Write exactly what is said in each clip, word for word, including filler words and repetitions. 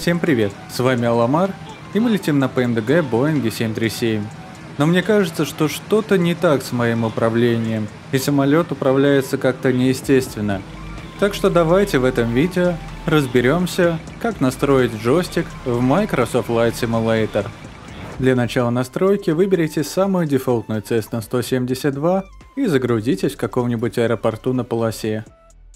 Всем привет, с вами Аламар, и мы летим на пэ эм дэ гэ Боинге семь три семь. Но мне кажется, что что-то не так с моим управлением, и самолет управляется как-то неестественно. Так что давайте в этом видео разберемся, как настроить джойстик в Microsoft Flight Simulator. Для начала настройки выберите самую дефолтную Cessna сто семьдесят два и загрузитесь в каком-нибудь аэропорту на полосе.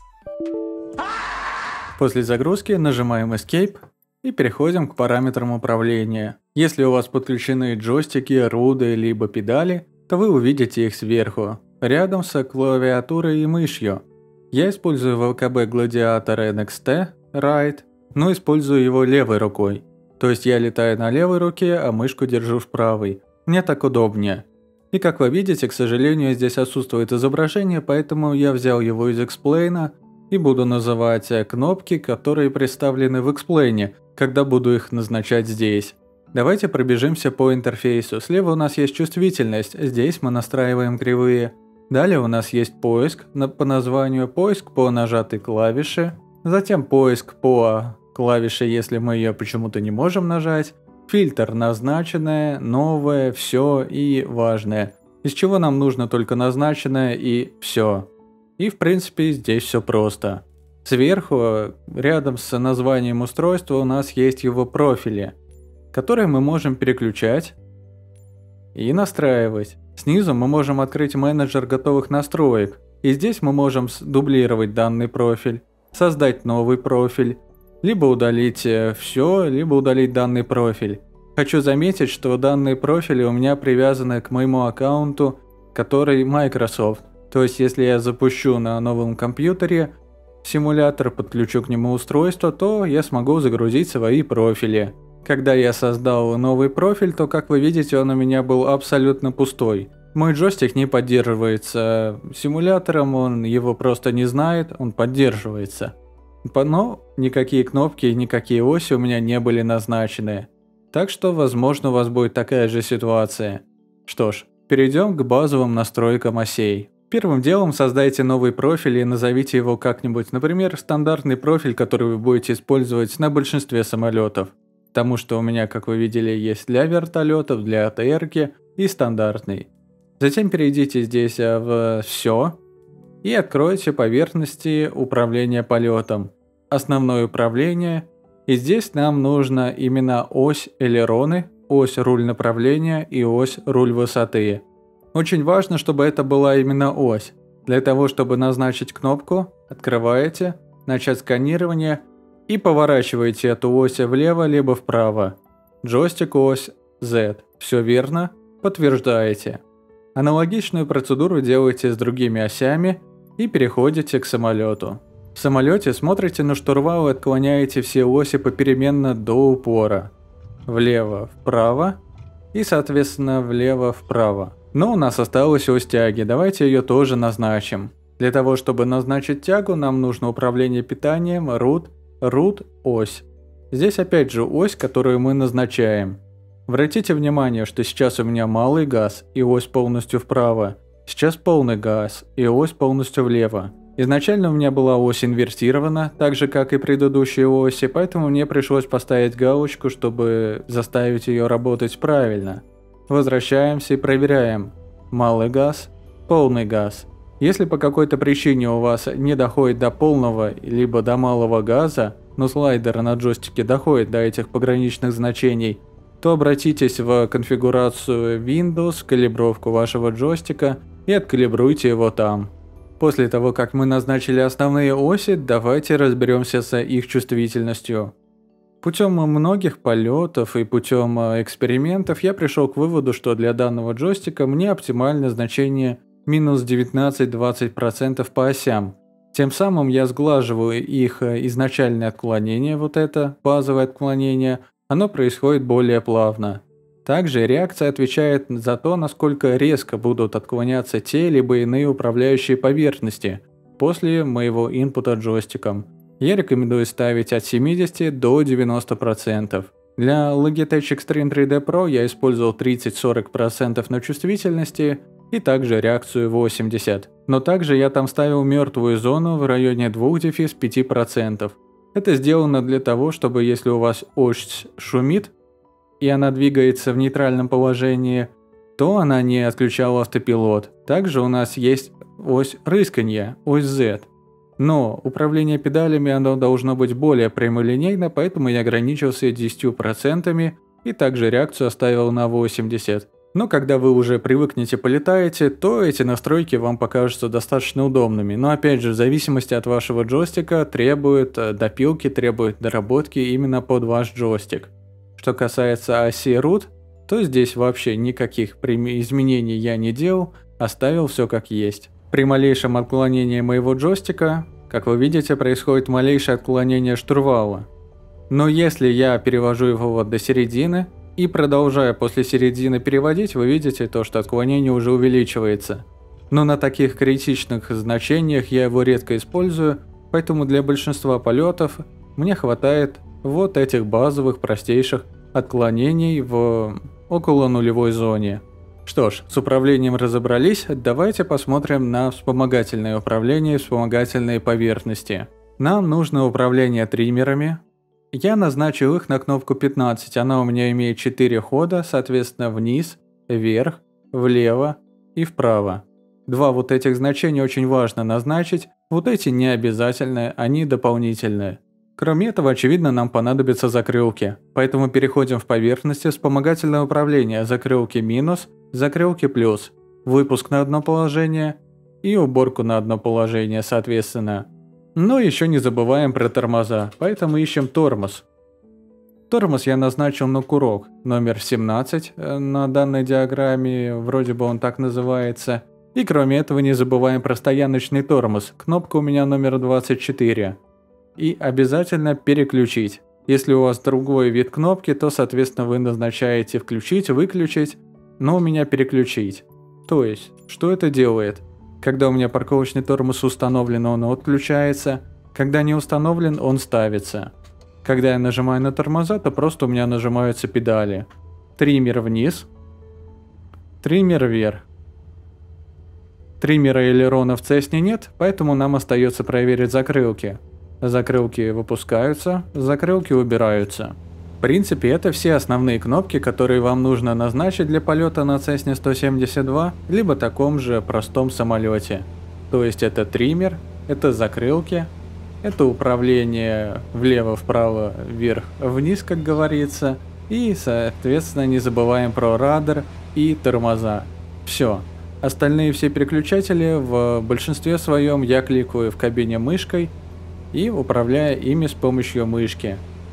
После загрузки нажимаем Escape и переходим к параметрам управления. Если у вас подключены джойстики, руды либо педали, то вы увидите их сверху, рядом с клавиатурой и мышью. Я использую вэ ка бэ Gladiator эн икс ти Right, но использую его левой рукой. То есть я летаю на левой руке, а мышку держу в правой. Мне так удобнее. И как вы видите, к сожалению, здесь отсутствует изображение, поэтому я взял его из Explain и буду называть кнопки, которые представлены в Explain, когда буду их назначать здесь. Давайте пробежимся по интерфейсу. Слева у нас есть чувствительность, здесь мы настраиваем кривые. Далее у нас есть поиск по названию, поиск по нажатой клавише, затем поиск по клавише, если мы ее почему-то не можем нажать, фильтр назначенное, новое, все и важное, из чего нам нужно только назначенное и все. И в принципе здесь все просто. Сверху, рядом с названием устройства, у нас есть его профили, которые мы можем переключать и настраивать. Снизу мы можем открыть менеджер готовых настроек, и здесь мы можем дублировать данный профиль, создать новый профиль, либо удалить все, либо удалить данный профиль. Хочу заметить, что данные профили у меня привязаны к моему аккаунту, который Microsoft. То есть, если я запущу на новом компьютере симулятор, подключу к нему устройство, то я смогу загрузить свои профили. Когда я создал новый профиль, то, как вы видите, он у меня был абсолютно пустой. Мой джойстик не поддерживается симулятором, он его просто не знает, он поддерживается. Но никакие кнопки и никакие оси у меня не были назначены. Так что, возможно, у вас будет такая же ситуация. Что ж, перейдем к базовым настройкам осей. Первым делом создайте новый профиль и назовите его как-нибудь, например, стандартный профиль, который вы будете использовать на большинстве самолетов. Потому что у меня, как вы видели, есть для вертолетов, для а тэ эр-ки и стандартный. Затем перейдите здесь в «Все» и откройте поверхности управления полетом. Основное управление. И здесь нам нужно именно ось элероны, ось руль направления и ось руль высоты. Очень важно, чтобы это была именно ось. Для того, чтобы назначить кнопку, открываете, начать сканирование и поворачиваете эту ось влево либо вправо. Джойстик ось Z. Все верно? Подтверждаете. Аналогичную процедуру делаете с другими осями и переходите к самолету. В самолете смотрите на штурвал и отклоняете все оси попеременно до упора. Влево-вправо и, соответственно, влево-вправо. Но у нас осталась ось тяги, давайте ее тоже назначим. Для того, чтобы назначить тягу, нам нужно управление питанием, root, root, ось. Здесь опять же ось, которую мы назначаем. Обратите внимание, что сейчас у меня малый газ и ось полностью вправо. Сейчас полный газ и ось полностью влево. Изначально у меня была ось инвертирована, так же как и предыдущие оси, поэтому мне пришлось поставить галочку, чтобы заставить ее работать правильно. Возвращаемся и проверяем. Малый газ, полный газ. Если по какой-то причине у вас не доходит до полного либо до малого газа, но слайдер на джойстике доходит до этих пограничных значений, то обратитесь в конфигурацию Windows, калибровку вашего джойстика и откалибруйте его там. После того, как мы назначили основные оси, давайте разберемся с их чувствительностью. Путем многих полетов и путем экспериментов я пришел к выводу, что для данного джойстика мне оптимальное значение минус девятнадцать-двадцать процентов по осям. Тем самым я сглаживаю их изначальное отклонение, вот это базовое отклонение, оно происходит более плавно. Также реакция отвечает за то, насколько резко будут отклоняться те либо иные управляющие поверхности после моего инпута джойстиком. Я рекомендую ставить от семидесяти до девяноста процентов. Для Logitech Extreme три дэ Pro я использовал тридцать-сорок процентов на чувствительности и также реакцию восемьдесят процентов. Но также я там ставил мертвую зону в районе двух - пяти процентов. Это сделано для того, чтобы если у вас ось шумит, и она двигается в нейтральном положении, то она не отключала автопилот. Также у нас есть ось рысканья, ось Z. Но управление педалями оно должно быть более прямолинейно, поэтому я ограничился десятью процентами и также реакцию оставил на восемьдесят процентов. Но когда вы уже привыкнете полетаете, то эти настройки вам покажутся достаточно удобными. Но опять же, в зависимости от вашего джойстика требует допилки, требует доработки именно под ваш джойстик. Что касается оси root, то здесь вообще никаких изменений я не делал, оставил все как есть. При малейшем отклонении моего джойстика, как вы видите, происходит малейшее отклонение штурвала. Но если я перевожу его вот до середины и продолжаю после середины переводить, вы видите то, что отклонение уже увеличивается. Но на таких критичных значениях я его редко использую, поэтому для большинства полетов мне хватает вот этих базовых простейших отклонений в около нулевой зоне. Что ж, с управлением разобрались, давайте посмотрим на вспомогательное управление и вспомогательные поверхности. Нам нужно управление триммерами. Я назначил их на кнопку пятнадцать, она у меня имеет четыре хода, соответственно вниз, вверх, влево и вправо. Два вот этих значения очень важно назначить, вот эти не обязательные, они дополнительные. Кроме этого, очевидно, нам понадобятся закрылки, поэтому переходим в поверхности вспомогательное управление, закрылки минус, закрылки плюс, выпуск на одно положение и уборку на одно положение, соответственно. Но еще не забываем про тормоза, поэтому ищем тормоз. Тормоз я назначил на курок, номер семнадцать на данной диаграмме, вроде бы он так называется. И кроме этого не забываем про стояночный тормоз, кнопка у меня номер двадцать четыре. И обязательно переключить. Если у вас другой вид кнопки, то соответственно вы назначаете включить, выключить, но у меня переключить. То есть, что это делает? Когда у меня парковочный тормоз установлен, он отключается. Когда не установлен, он ставится. Когда я нажимаю на тормоза, то просто у меня нажимаются педали. Триммер вниз. Триммер вверх. Триммера элерона в Cessna нет, поэтому нам остается проверить закрылки. Закрылки выпускаются, закрылки убираются. В принципе, это все основные кнопки, которые вам нужно назначить для полета на Cessna сто семьдесят два, либо таком же простом самолете. То есть это триммер, это закрылки, это управление влево, вправо, вверх, вниз, как говорится. И, соответственно, не забываем про радар и тормоза. Все. Остальные все переключатели в большинстве своем я кликаю в кабине мышкой и управляю ими с помощью мышки.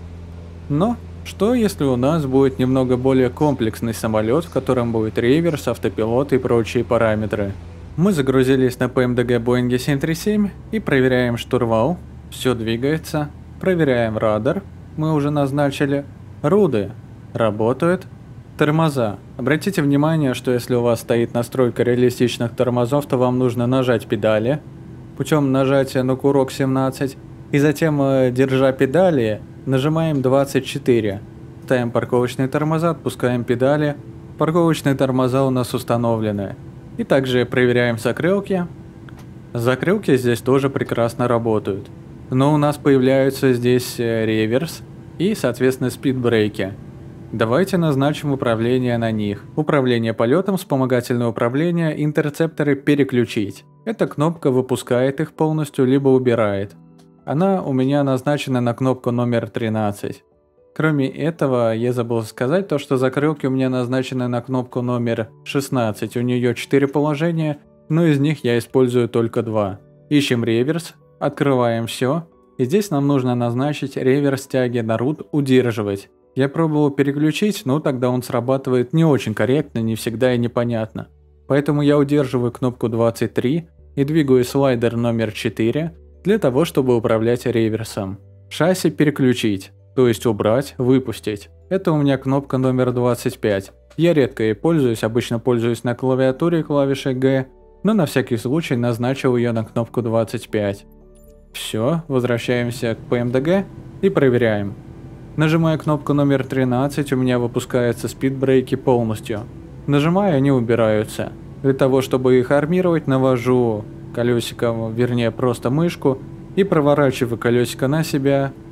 Но что если у нас будет немного более комплексный самолет, в котором будет реверс, автопилот и прочие параметры? Мы загрузились на пэ эм дэ гэ Boeing семь три семь и проверяем штурвал, все двигается, проверяем радар, мы уже назначили, руды работают, тормоза. Обратите внимание, что если у вас стоит настройка реалистичных тормозов, то вам нужно нажать педали путем нажатия на курок семнадцать и затем, держа педали, нажимаем двадцать четыре. Ставим парковочные тормоза, отпускаем педали. Парковочные тормоза у нас установлены. И также проверяем закрылки. Закрылки здесь тоже прекрасно работают. Но у нас появляются здесь реверс и, соответственно, спидбрейки. Давайте назначим управление на них. Управление полетом, вспомогательное управление, интерцепторы переключить. Эта кнопка выпускает их полностью, либо убирает. Она у меня назначена на кнопку номер тринадцать. Кроме этого, я забыл сказать то, что закрылки у меня назначены на кнопку номер шестнадцать. У нее четыре положения, но из них я использую только два. Ищем реверс, открываем все. И здесь нам нужно назначить реверс тяги на рут удерживать. Я пробовал переключить, но тогда он срабатывает не очень корректно, не всегда и непонятно. Поэтому я удерживаю кнопку двадцать три и двигаю слайдер номер четыре для того, чтобы управлять реверсом. Шасси переключить, то есть убрать, выпустить. Это у меня кнопка номер двадцать пять. Я редко ей пользуюсь, обычно пользуюсь на клавиатуре клавишей G, но на всякий случай назначил ее на кнопку двадцать пять. Все, возвращаемся к пэ эм дэ гэ и проверяем. Нажимая кнопку номер тринадцать, у меня выпускаются спидбрейки полностью. Нажимая, они убираются. Для того, чтобы их армировать, навожу колесиком, вернее просто мышку, и проворачиваю колесико на себя,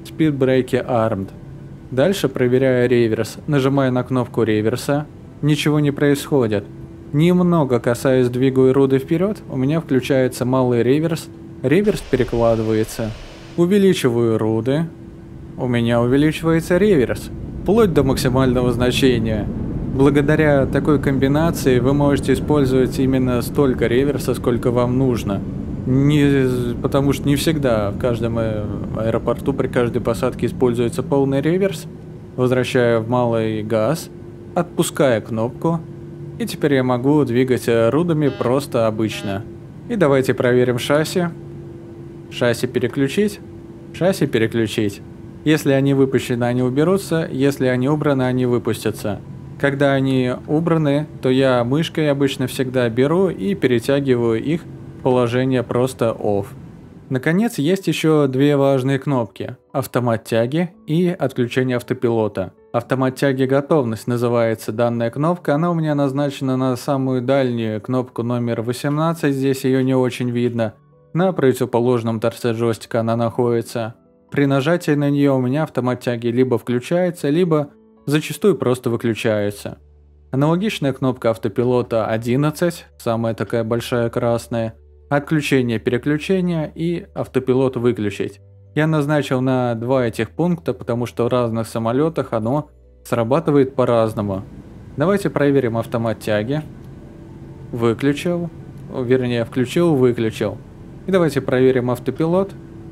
Speed Brake Armed. Дальше проверяю реверс, нажимаю на кнопку реверса, ничего не происходит. Немного касаясь, двигаю руды вперед, у меня включается малый реверс, реверс перекладывается. Увеличиваю руды, у меня увеличивается реверс, вплоть до максимального значения. Благодаря такой комбинации вы можете использовать именно столько реверса, сколько вам нужно. Не, потому что не всегда в каждом аэропорту при каждой посадке используется полный реверс. Возвращаю в малый газ, отпускаю кнопку, и теперь я могу двигать рудами просто обычно. И давайте проверим шасси. Шасси переключить, шасси переключить. Если они выпущены, они уберутся, если они убраны, они выпустятся. Когда они убраны, то я мышкой обычно всегда беру и перетягиваю их в положение просто off. Наконец, есть еще две важные кнопки – автомат тяги и отключение автопилота. Автомат тяги готовность называется данная кнопка, она у меня назначена на самую дальнюю кнопку номер восемнадцать, здесь ее не очень видно. На противоположном торце джойстика она находится. При нажатии на нее у меня автомат тяги либо включается, либо зачастую просто выключается. Аналогичная кнопка автопилота одиннадцать, самая такая большая красная, отключение переключения и автопилот выключить. Я назначил на два этих пункта, потому что в разных самолетах оно срабатывает по-разному. Давайте проверим автомат тяги. Выключил, вернее включил, выключил. И давайте проверим автопилот.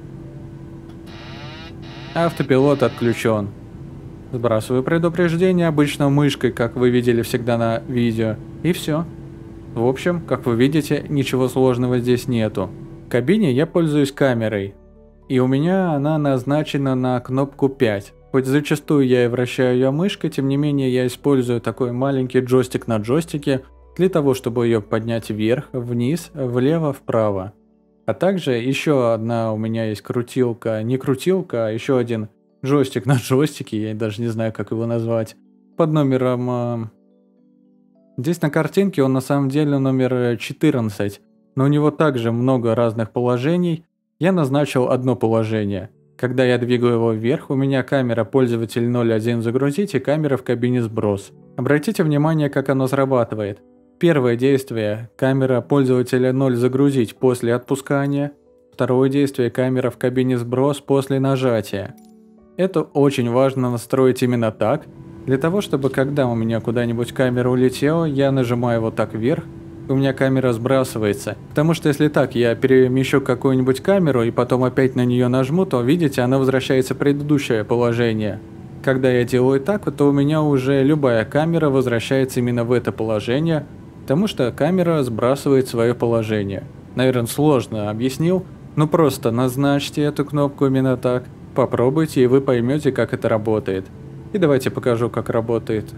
Автопилот отключен. Сбрасываю предупреждение, обычно мышкой, как вы видели всегда на видео. И все. В общем, как вы видите, ничего сложного здесь нету. В кабине я пользуюсь камерой. И у меня она назначена на кнопку пять. Хоть зачастую я и вращаю ее мышкой, тем не менее я использую такой маленький джойстик на джойстике для того, чтобы ее поднять вверх, вниз, влево, вправо. А также еще одна у меня есть крутилка, не крутилка, а еще один джойстик на джойстике, я даже не знаю, как его назвать, под номером... Здесь на картинке он на самом деле номер четырнадцать, но у него также много разных положений. Я назначил одно положение. Когда я двигаю его вверх, у меня камера пользователь ноль один загрузить и камера в кабине сброс. Обратите внимание, как оно срабатывает. Первое действие – камера пользователя ноль загрузить после отпускания. Второе действие – камера в кабине сброс после нажатия. Это очень важно настроить именно так, для того, чтобы когда у меня куда-нибудь камера улетела, я нажимаю вот так вверх, у меня камера сбрасывается. Потому что если так, я перемещу какую-нибудь камеру и потом опять на нее нажму, то видите, она возвращается в предыдущее положение. Когда я делаю так, то у меня уже любая камера возвращается именно в это положение, потому что камера сбрасывает свое положение. Наверное, сложно объяснил, но просто назначьте эту кнопку именно так, попробуйте и вы поймете, как это работает. И давайте покажу, как работает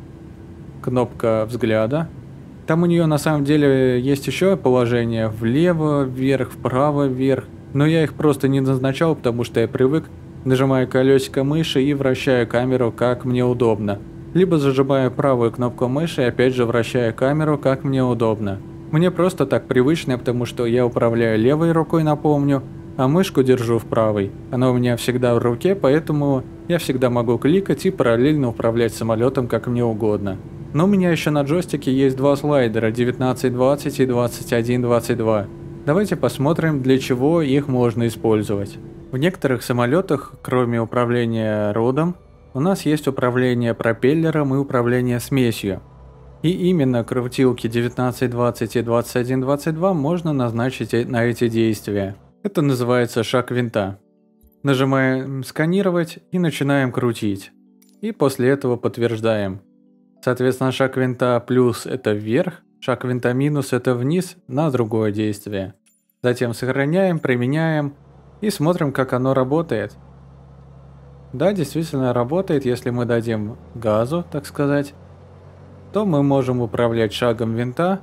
кнопка взгляда. Там у нее на самом деле есть еще положение влево, вверх, вправо, вверх. Но я их просто не назначал, потому что я привык. Нажимаю колесико мыши и вращаю камеру, как мне удобно. Либо зажимаю правую кнопку мыши и опять же вращаю камеру, как мне удобно. Мне просто так привычно, потому что я управляю левой рукой, напомню, а мышку держу в правой. Она у меня всегда в руке, поэтому я всегда могу кликать и параллельно управлять самолетом, как мне угодно. Но у меня еще на джойстике есть два слайдера девятнадцать двадцать и двадцать один двадцать два. Давайте посмотрим, для чего их можно использовать. В некоторых самолетах, кроме управления родом, у нас есть управление пропеллером и управление смесью. И именно крутилки девятнадцать двадцать и двадцать один двадцать два можно назначить на эти действия. Это называется шаг винта. Нажимаем «Сканировать» и начинаем крутить. И после этого подтверждаем. Соответственно, шаг винта плюс – это вверх, шаг винта минус – это вниз на другое действие. Затем сохраняем, применяем и смотрим, как оно работает. Да, действительно работает, если мы дадим газу, так сказать, то мы можем управлять шагом винта,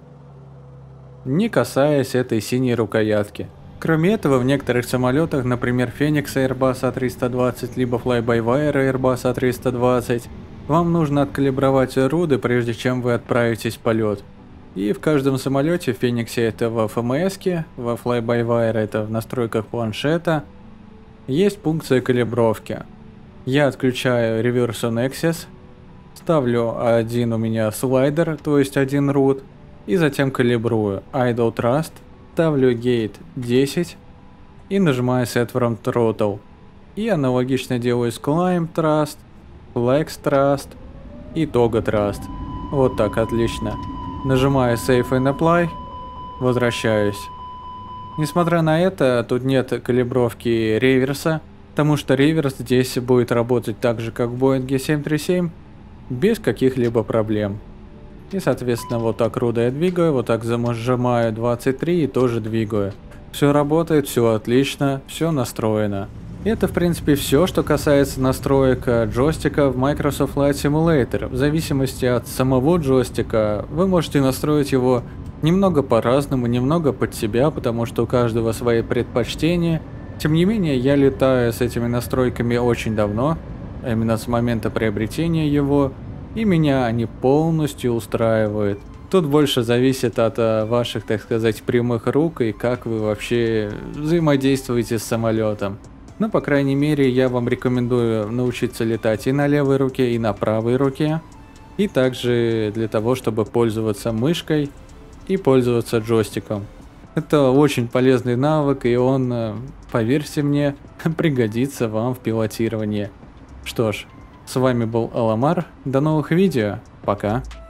не касаясь этой синей рукоятки. Кроме этого, в некоторых самолетах, например, Phoenix Airbus а триста двадцать, либо Fly-by-Wire Airbus а триста двадцать, вам нужно откалибровать руды, прежде чем вы отправитесь в полет. И в каждом самолете, в Phoenix это в эф эм эс-ке, во Fly-by-Wire это в настройках планшета, есть функция калибровки. Я отключаю Reverse on Axis, ставлю один у меня слайдер, то есть один root, и затем калибрую Idle Thrust, ставлю Gate десять и нажимаю Set from Throttle. И аналогично делаю с Climb Thrust, Flex Thrust и Toggle Thrust. Вот так, отлично. Нажимаю Save and Apply, возвращаюсь. Несмотря на это, тут нет калибровки реверса, потому что реверс здесь будет работать так же, как в Boeing семь три семь, без каких-либо проблем. И соответственно вот так руда я двигаю, вот так зажимаю двадцать три и тоже двигаю. Все работает, все отлично, все настроено. Это в принципе все, что касается настроек джойстика в Microsoft Flight Simulator. В зависимости от самого джойстика вы можете настроить его немного по-разному, немного под себя, потому что у каждого свои предпочтения. Тем не менее, я летаю с этими настройками очень давно, а именно с момента приобретения его, и меня они полностью устраивают. Тут больше зависит от ваших, так сказать, прямых рук и как вы вообще взаимодействуете с самолетом. Но, по крайней мере, я вам рекомендую научиться летать и на левой руке, и на правой руке. И также для того, чтобы пользоваться мышкой и пользоваться джойстиком. Это очень полезный навык, и он, поверьте мне, пригодится вам в пилотировании. Что ж, с вами был Аламар, до новых видео, пока.